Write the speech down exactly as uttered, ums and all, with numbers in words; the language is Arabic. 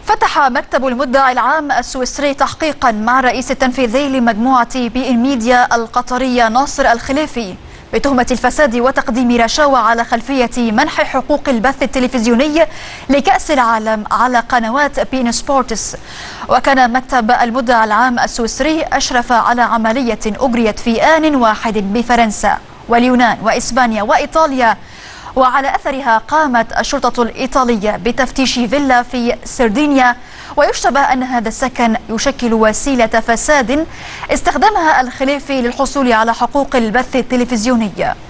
فتح مكتب المدعي العام السويسري تحقيقا مع الرئيس التنفيذي لمجموعة بي إن ميديا القطرية ناصر الخليفي بتهمة الفساد وتقديم رشاوى على خلفية منح حقوق البث التلفزيوني لكأس العالم على قنوات بي إن سبورتس. وكان مكتب المدعي العام السويسري أشرف على عملية أجريت في آن واحد بفرنسا واليونان وإسبانيا وإيطاليا، وعلى أثرها قامت الشرطة الإيطالية بتفتيش فيلا في سردينيا، ويشتبه أن هذا السكن يشكل وسيلة فساد استخدمها الخليفي للحصول على حقوق البث التلفزيوني.